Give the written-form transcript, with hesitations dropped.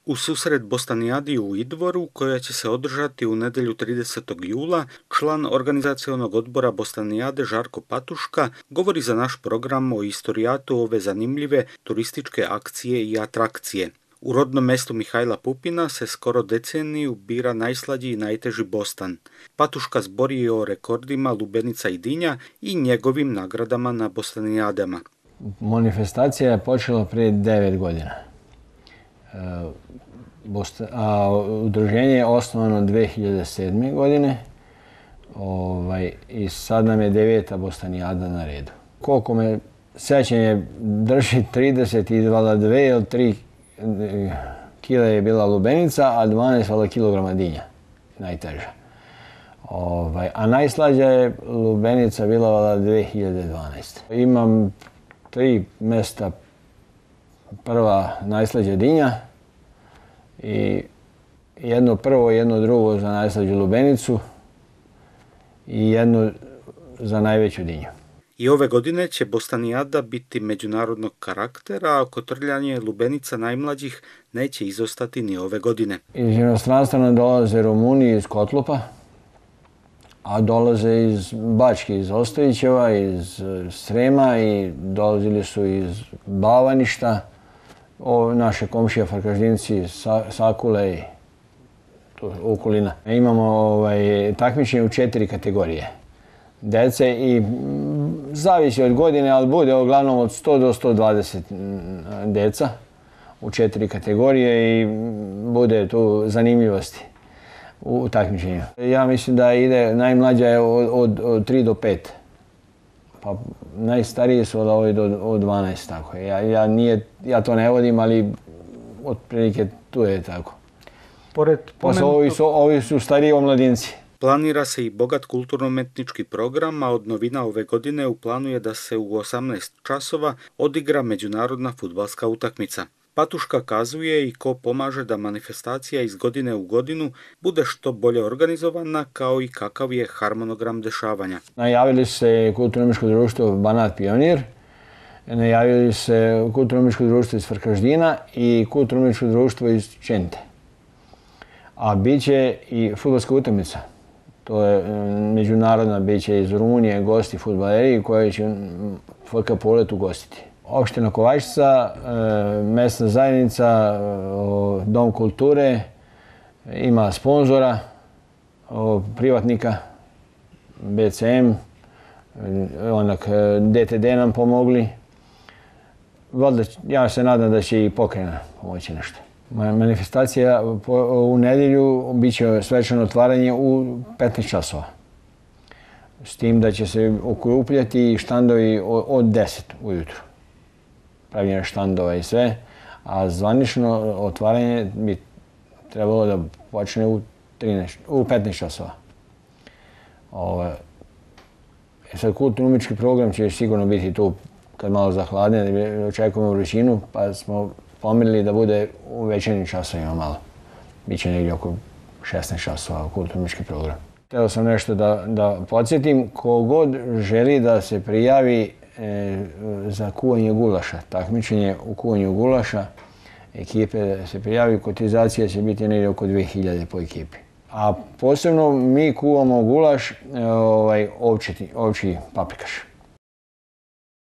U susret Bostanijadi u Idvoru, koja će se održati u nedjelju 30. jula, član organizacionog odbora Bostanijade Žarko Patuška govori za naš program o istorijatu ove zanimljive turističke akcije i atrakcije. U rodnom mjestu Mihajla Pupina se skoro deceniju bira najslađi i najteži bostan. Patuška zbori o rekordima lubenica i dinja i njegovim nagradama na Bostanijadama. Manifestacija je počela prije 9 godina. Udruženje je osnovano 2007. godine i sad nam je 9. Bostanijada na redu. Koliko me sjećanje drži, 32 ili 3 kila je bila lubenica, a 12 kilograma dinja, najteža. A najslađa je lubenica bila 2012. Imam 3 mjesta, prva najslađa dinja i jedno prvo, jedno drugo za najslađu lubenicu i jedno za najveću dinju. I ove godine će Bostanijada biti međunarodnog karaktera, a kotrljanje lubenica najmlađih neće izostati ni ove godine. Iz inostranstva nam dolaze Rumuni iz Kotlupa, a dolaze iz Bačke, iz Ostojićeva, iz Srema i dolazili su iz Bavaništa, naše komšije Farkaždinci, Sakule i okolina. Imamo takmičenje u 4 kategorije dece i zavisi od godine, ali bude uglavnom od 100 do 120 deca u 4 kategorije i bude tu zanimljivosti u takmičenju. Ja mislim da ide, najmlađa je od 3 do 5. Pa najstariji su od 12, tako. Ja to ne vodim, ali otprilike tu je tako. Ovi su stariji omladinci. Planira se i bogat kulturno-umetnički program, a od novina ove godine u planu je da se u 18 časova odigra međunarodna fudbalska utakmica. Patuška kazuje i ko pomaže da manifestacija iz godine u godinu bude što bolje organizovana, kao i kakav je harmonogram dešavanja. Najavili se Kulturno-umetničko društvo Banat Pionir, najavili se Kulturno-umetničko društvo iz Farkaždina i Kulturno-umetničko društvo iz Čente. A bit će i fudbalska utakmica. To je međunarodna, bit će iz Rumunije gosti fudbaleri koje će FK Polet ugostiti. Opština Kovačica, mesna zajednica, Dom kulture, ima sponzora, privatnika, BCM, DTD nam pomogli. Ja se nadam da će i pokrajina pomoći nešto. Manifestacija u nedjelju bit će svečano otvaranje u 15 časova. S tim da će se okupljati štandovi od 10 ujutru. Pravljenje štandova i sve, a zvanično otvaranje bi trebalo da počne u 15 časova. Sad kulturno-umetnički program će sigurno biti tu kad malo zahladne, očekujemo vrućinu, pa smo pomirili da bude u večernjim časovima malo. Biće negdje oko 16 časova kulturno-umetnički program. Htio sam nešto da podsjetim, kogod želi da se prijavi za kuvanje gulaša, takmičenje u kuvanju gulaša, ekipe se prijavi, kotizacija će biti negdje oko 2000 po ekipi. A posebno mi kuvamo gulaš ovči paprikaš.